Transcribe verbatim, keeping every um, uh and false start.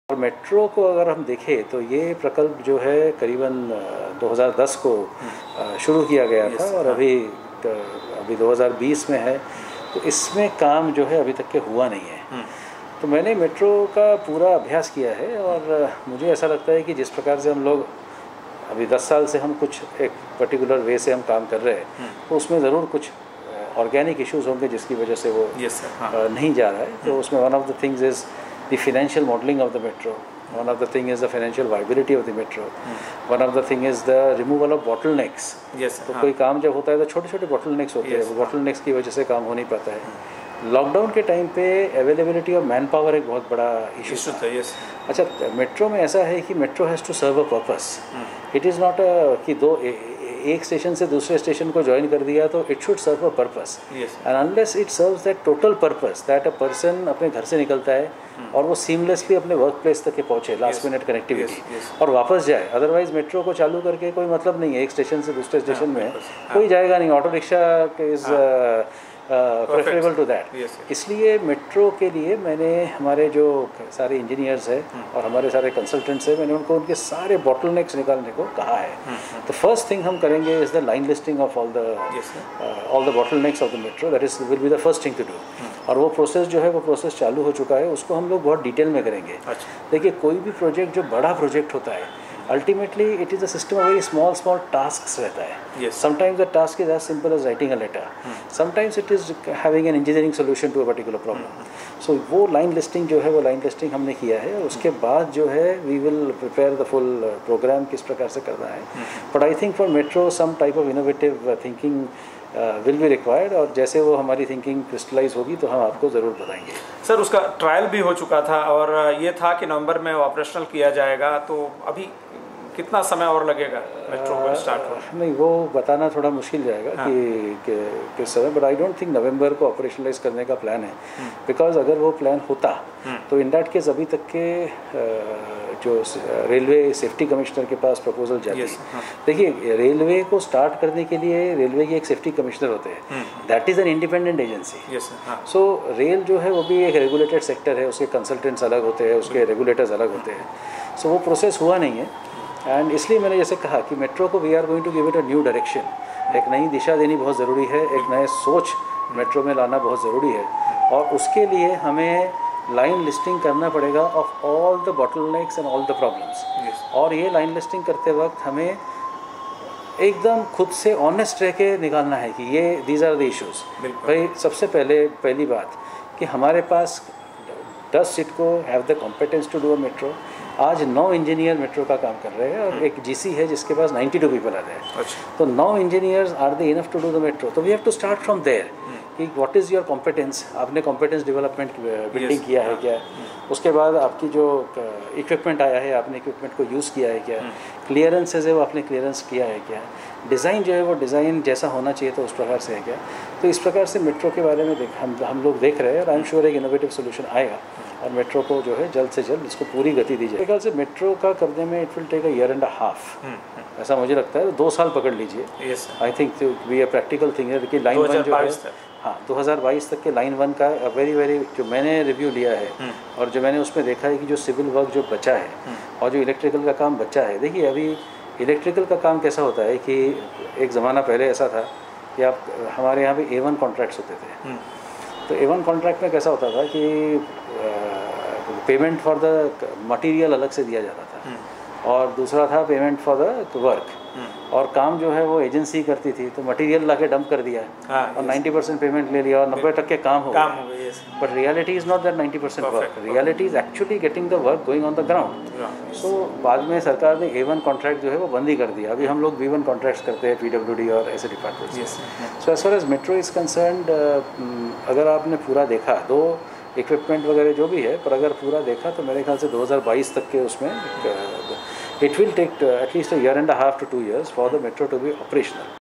Metro को अगर हम देखें तो ये प्रकल्प जो है करीबन दो हज़ार दस को शुरू किया गया था और अभी अभी दो हज़ार बीस में है, तो इसमें काम जो है अभी तक के हुआ नहीं है। तो मैंने मेट्रो का पूरा अभ्यास किया है और मुझे ऐसा लगता है कि जिस प्रकार से हम लोग अभी दस साल से हम कुछ एक पर्टिकुलर वे से हम काम कर रहे हैं, तो उसमें ज़रूर कुछ ऑर्गेनिक इश्यूज होंगे जिसकी वजह से वो yes, हाँ. नहीं जा रहा है। तो उसमें one of the things is the financial modeling of the metro. One of the thing is the financial viability of the metro. Hmm. One of the thing is the removal of bottlenecks. Yes. तो हाँ. कोई काम जब होता है तो छोटे छोटे bottlenecks होते yes, हैं, bottlenecks की वजह से काम हो नहीं पाता है। लॉकडाउन के टाइम पे अवेलेबिलिटी ऑफ मैन पावर एक बहुत बड़ा इशू था। yes. अच्छा, मेट्रो में ऐसा है कि metro has to serve a purpose. It is not a कि दो ए, एक स्टेशन से दूसरे स्टेशन को ज्वाइन कर दिया, तो it should serve a purpose and unless it serves that total purpose that a person अपने घर से निकलता है hmm. और वो सीमलेसली अपने वर्क प्लेस तक के पहुँचे, लास्ट मिनट कनेक्टिविटी और वापस जाए। अदरवाइज मेट्रो को चालू करके कोई मतलब नहीं है, एक स्टेशन से दूसरे स्टेशन हाँ, में हाँ. कोई जाएगा नहीं। Auto rickshaw is preferable to that. इसलिए मेट्रो के लिए मैंने हमारे जो सारे इंजीनियर्स हैं hmm. और हमारे सारे कंसल्टेंट्स हैं, मैंने उनको उनके सारे बॉटलनेक्स निकालने को कहा है। तो फर्स्ट थिंग हम करेंगे is the line listing of all the all the bottlenecks of the metro. That is will be the first thing to do. और वो प्रोसेस जो है वो प्रोसेस चालू हो चुका है, उसको हम लोग बहुत डिटेल में करेंगे। देखिए, कोई भी प्रोजेक्ट जो बड़ा प्रोजेक्ट होता है, ultimately it is a system of very small small tasks रहता है। Sometimes the task is as simple as writing a letter, sometimes it is having an engineering solution to a particular problem. So वो line listing जो है वो line listing हमने किया है। उसके बाद जो है we will prepare the full program किस प्रकार से करना है। But I think for metro some type of innovative thinking will be required, और जैसे वो हमारी थिंकिंग क्रिस्टलाइज होगी तो हम आपको ज़रूर बताएंगे। सर, उसका ट्रायल भी हो चुका था और ये था कि नवंबर में ऑपरेशनल किया जाएगा, तो अभी कितना समय और लगेगा मेट्रो को स्टार्ट हो? नहीं, वो बताना थोड़ा मुश्किल जाएगा हाँ. कि, कि किस समय, but I don't think November को ऑपरेशनलाइज करने का प्लान है। बिकॉज अगर वो प्लान होता तो इन दैट केस अभी तक के जो रेलवे सेफ्टी कमिश्नर के पास प्रपोजल जाती है। हाँ. देखिए, रेलवे को स्टार्ट करने के लिए रेलवे के एक सेफ्टी कमिश्नर होते हैं, that is an independent agency. So rail जो है वो भी एक रेगुलेटेड सेक्टर है, उसके कंसल्टेंट्स अलग होते हैं, उसके रेगुलेटर्स अलग होते हैं। सो so, वो प्रोसेस हुआ नहीं है, एंड इसलिए मैंने जैसे कहा कि मेट्रो को we are going to give it a new direction. एक नई दिशा देनी बहुत ज़रूरी है, एक नए सोच मेट्रो में लाना बहुत ज़रूरी है, और उसके लिए हमें लाइन लिस्टिंग करना पड़ेगा of all the bottlenecks and all the problems. और ये लाइन लिस्टिंग करते वक्त हमें एकदम खुद से ऑनेस्ट रह के निकालना है कि ये दीज आर द इश्यूज़। भाई, सबसे पहले पहली बात कि हमारे पास does CIDCO have the competence to do a metro. आज नौ इंजीनियर मेट्रो का काम कर रहे हैं और एक जीसी है जिसके पास बानवे पीपल आ रहे हैं। अच्छा। तो नौ engineers are the enough to do the metro. तो we have to start from there कि व्हाट इज़ योर कॉम्पिटेंस। आपने कॉम्पिटेंस डेवलपमेंट बिल्डिंग किया है क्या? उसके बाद आपकी जो इक्विपमेंट आया है, आपने इक्विपमेंट को यूज़ किया है क्या? क्लियरेंसेज है वो आपने क्लियरेंस किया है क्या? डिज़ाइन जो है वो डिज़ाइन जैसा होना चाहिए तो उस प्रकार से है क्या? तो इस प्रकार से मेट्रो के बारे में देख हम हम लोग देख रहे हैं, और आई एम श्योर एक इनोवेटिव सोल्यूशन आएगा और मेट्रो को जो है जल्द से जल्द इसको पूरी गति दी जाए। ख्याल से मेट्रो का करने में it will take a year and a half, ऐसा मुझे लगता है। दो साल पकड़ लीजिए। I think be a practical thing है। देखिए, लाइन वन जो है हाँ दो हज़ार बाईस तक के लाइन वन का वेरी वेरी जो मैंने रिव्यू लिया है और जो मैंने उसमें देखा है कि जो सिविल वर्क जो बचा है और जो इलेक्ट्रिकल का काम बचा है। देखिए, अभी इलेक्ट्रिकल का काम कैसा होता है कि एक ज़माना पहले ऐसा था कि आप हमारे यहाँ पे ए वन कॉन्ट्रैक्ट्स होते थे। तो ए वन कॉन्ट्रैक्ट में कैसा होता था कि पेमेंट फॉर द मटेरियल अलग से दिया जाता था और दूसरा था पेमेंट फॉर द वर्क, और काम जो है वो एजेंसी करती थी। तो मटेरियल ला के डंप कर दिया हाँ, और नब्बे परसेंट पेमेंट ले लिया और नब्बे टक्के काम हो काम गया। But reality is not that नब्बे percent work, reality is actually getting the work going on the ground. So बाद में सरकार ने ए वन कॉन्ट्रैक्ट जो है वो बंद ही कर दिया। अभी हम लोग बी वन कॉन्ट्रैक्ट्स करते हैं पीडब्ल्यूडी और ऐसे department. So as far as metro is concerned, अगर आपने पूरा देखा, दो इक्विपमेंट वगैरह जो भी है, पर अगर पूरा देखा तो मेरे ख्याल से दो हज़ार बाईस तक के उसमें it will take at least a year and a half to two years for the metro to be operational.